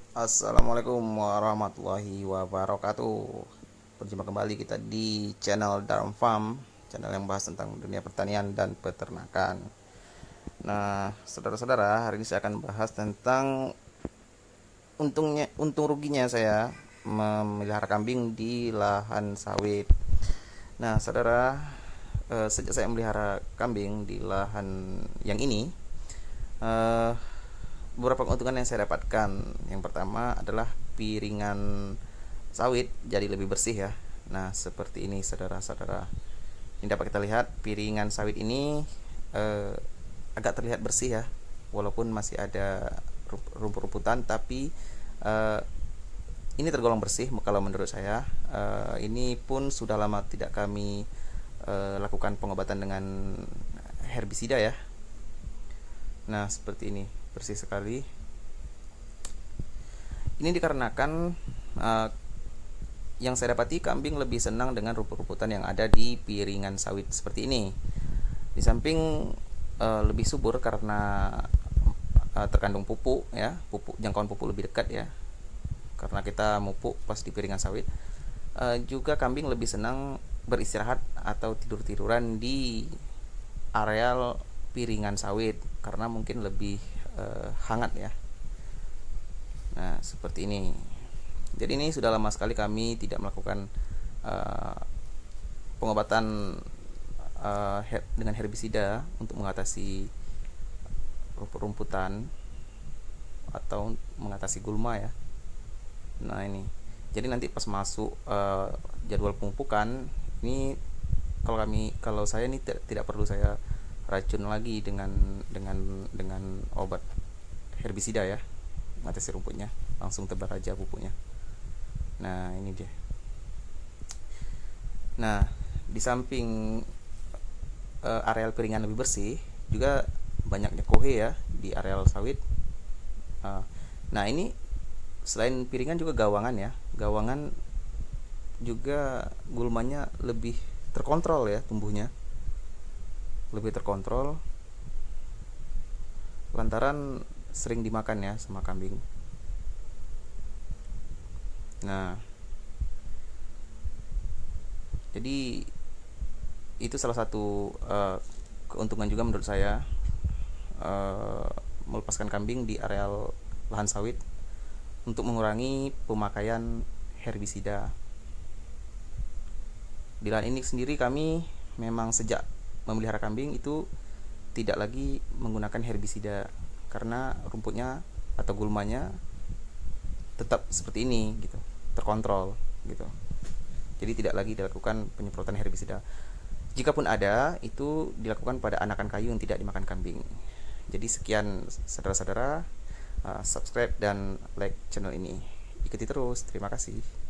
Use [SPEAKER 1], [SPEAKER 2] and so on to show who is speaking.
[SPEAKER 1] Assalamualaikum warahmatullahi wabarakatuh. Berjumpa kembali kita di channel Darm Farm, channel yang bahas tentang dunia pertanian dan peternakan. Nah, saudara-saudara, hari ini saya akan bahas tentang untung ruginya saya memelihara kambing di lahan sawit. Nah, saudara, sejak saya melihara kambing di lahan yang ini, eh, beberapa keuntungan yang saya dapatkan. Yang pertama adalah piringan sawit jadi lebih bersih ya. Nah, seperti ini saudara-saudara. Ini dapat kita lihat piringan sawit ini eh, agak terlihat bersih ya. Walaupun masih ada rumput-rumputan, tapi eh, ini tergolong bersih kalau menurut saya. Ini pun sudah lama tidak kami lakukan pengobatan dengan herbisida ya. Nah, seperti ini, bersih sekali. Ini dikarenakan uh, yang saya dapati kambing lebih senang dengan rumput-rumputan yang ada di piringan sawit seperti ini. Di samping lebih subur karena terkandung pupuk ya, jangkauan pupuk lebih dekat ya. Karena kita mupuk pas di piringan sawit. Juga kambing lebih senang beristirahat atau tidur-tiduran di areal piringan sawit karena mungkin lebih hangat ya. Nah, seperti ini. Jadi ini sudah lama sekali kami tidak melakukan uh, pengobatan dengan herbisida untuk mengatasi rumput-rumputan atau mengatasi gulma ya. Nah, ini. Jadi nanti pas masuk jadwal pemupukan ini, kalau saya ini tidak perlu saya racun lagi dengan obat herbisida ya, mengatasi rumputnya, langsung tebar aja pupuknya. Nah, ini dia. Nah, di samping areal piringan lebih bersih, juga banyaknya kohe ya di areal sawit. Nah, ini selain piringan juga gawangan ya. Gawangan juga gulmanya lebih terkontrol ya, tumbuhnya lebih terkontrol lantaran sering dimakan ya sama kambing. Nah, jadi itu salah satu keuntungan juga menurut saya, melepaskan kambing di areal lahan sawit untuk mengurangi pemakaian herbisida. Di lahan ini sendiri kami memang sejak memelihara kambing itu tidak lagi menggunakan herbisida karena rumputnya atau gulmanya tetap seperti ini gitu, terkontrol gitu. Jadi tidak lagi dilakukan penyemprotan herbisida. Jikapun ada, itu dilakukan pada anakan kayu yang tidak dimakan kambing. Jadi sekian saudara-saudara, subscribe dan like channel ini. Ikuti terus. Terima kasih.